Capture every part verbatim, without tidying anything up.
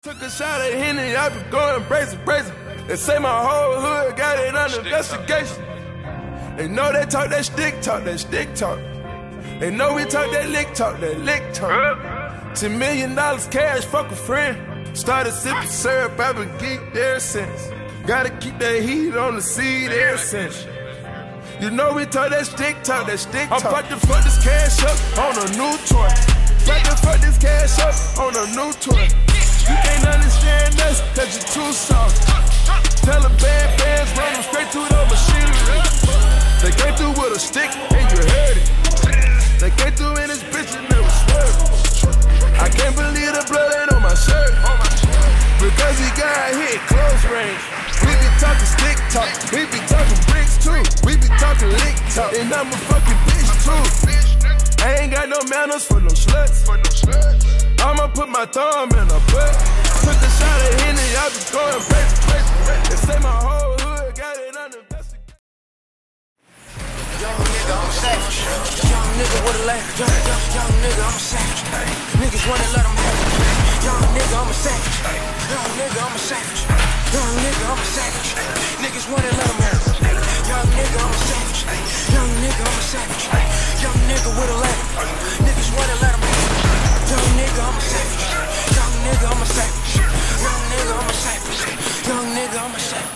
Took a shot at Henny, I been going brazen, brazen. They say my whole hood got it under investigation. They know they talk that stick talk, that stick talk. They know we talk that lick talk, that lick talk. Ten million dollars cash, fuck a friend. Started sipping syrup, I've been geeked ever since. Gotta keep that heat on the seed ever since. You know we talk that stick talk, that stick talk. I'm about to fuck this cash up on a new toy. About to fuck this cash up on a new toy. You can't understand us, cause you're too soft. Tell the bad bands, run them straight to the machinery. They came through with a stick, and you heard it. They came through in this bitch and never swerved. I can't believe the blood ain't on my shirt. Because he got hit close range. We be talking stick talk, we be talking bricks too. We be talking lick talk, and I'm a fucking bitch too. I ain't got no manners for no sluts. I'ma put my thumb in her butt. Took a shot at Henny, I been going crazy, crazy. They say my whole hood got it under investigation. Young nigga, I'm savage. Young nigga with a laugh. Young, young, young nigga, I'm a savage. Niggas wanna let them have it. Young nigga, I'm a savage. Young nigga, I'm a savage. Young nigga, I'm a savage. Niggas wanna let them have it. Young nigga, I'm a savage. Young nigga, I'm a savage. Young nigga with a laugh. Niggas wanna let them have it. Young nigga, I'm a savage. Young nigga, I'm a savage. Young nigga, I'm a savage. Young nigga, I'm a savage.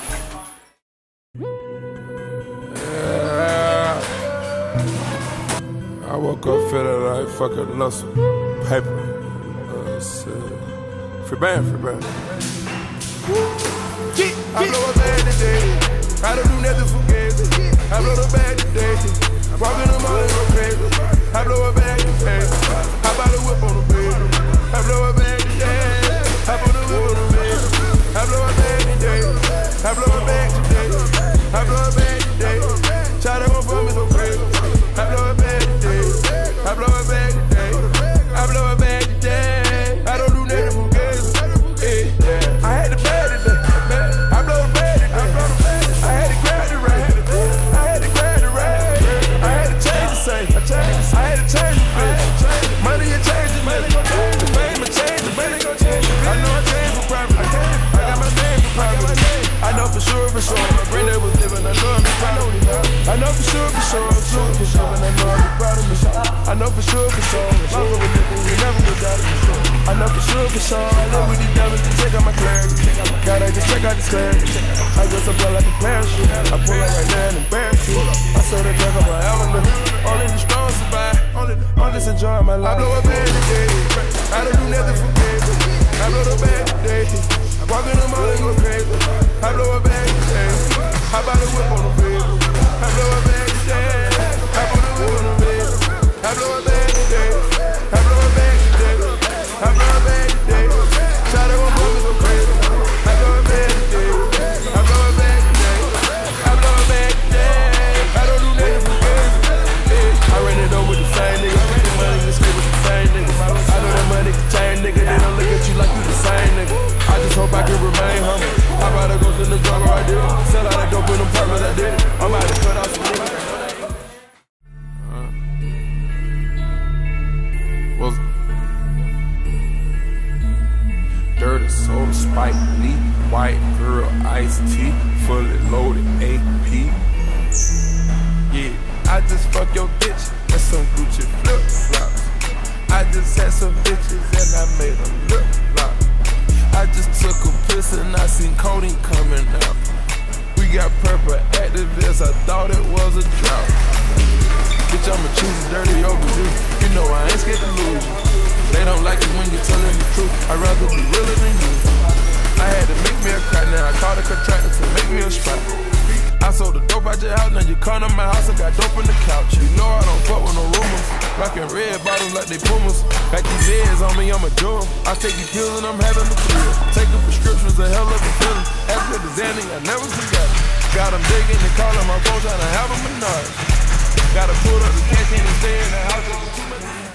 I woke up feeling like fucking Lussell. Paper. Uh, free band, free band. I blow a bag today. I don't do nothing for games. I blow the bag today. Walking them all and go crazy. I blow a bag today. I buy the whip on the bed. I blow a bag today. I put the whip on the bed. I blow a bag today. I blow a bag today. I blow a bag today. Try to go for me so crazy. I blow a bag today. I blow a bag today. I blow a bag today. I don't do nothing for games. Yeah. I had the bag today. I blow the bag today. I had to grab the rag. I had to grab the rag. I had to change the same. I had to change the bitch. Money and change it. The fame and change it. Money gon' change it. I know I changed for profit. I got my name for profit. I know for sure, for sure. My granddad was living. I know I'm proud of me. I know for sure, for sure. I'm sure for sure. And I know I'm proud of me. I know for sure, for sure. If I was a nigga, we never would doubt it. I know for sure, for sure. I live with these diamonds to check out my clarity. Gotta just check out this clarity. I just up like a parachute. I pull out right now and embarrass you. I saw the drug on my element. Only the strong survive. Only, only just enjoy my life. I blow a bag today. I don't do nothing for games. I blow the bag today. Walking them all and go crazy. I blow a bag today. I buy the whip on the bed. I blow a bag today. I put the whip on the bed. I blow a bag today. I blow a bag today. I blow a bag today. Try to go for me so crazy. I blow a bag today. I blow a bag today. I blow a bag today. I don't do nothing for games. I ran it over with the same nigga. The money can stay with the same nigga. I know that money can change, nigga. They don't look at you like you the same nigga. I just hope I can remain humble. I'm about to go to the jungle, I did it. Sell out that dope in them apartments, I did it. I'm about to cut off some niggas. Was dirty soda, spike, neat, white girl, iced tea, fully loaded A P. Yeah, I just fuck your bitch and some Gucci flip flops. I just had some bitches and I made them lip lock. I just took a piss and I seen codeine coming out. We got purple activists, I thought it was a drought. Bitch, I'ma choose dirty over you. You know I ain't scared to lose you. They don't like it when you're telling the truth. I'd rather be realer than you. I had to make me a crack, now I called a contractor to make me a strap. I sold the dope out your house, now you come to my house, I got dope in the couch. You know I don't fuck with no rumors. Rockin' red bottles like they Pumas. Got these heads on me, I'm a jewel. I take these pills and I'm having a feel. Taking prescriptions, a hell of a feeling. After the Xanny, I never forgot it. Got them digging and calling my phone, trying to have them a nudge. Gotta pull up the cash and stay in the house.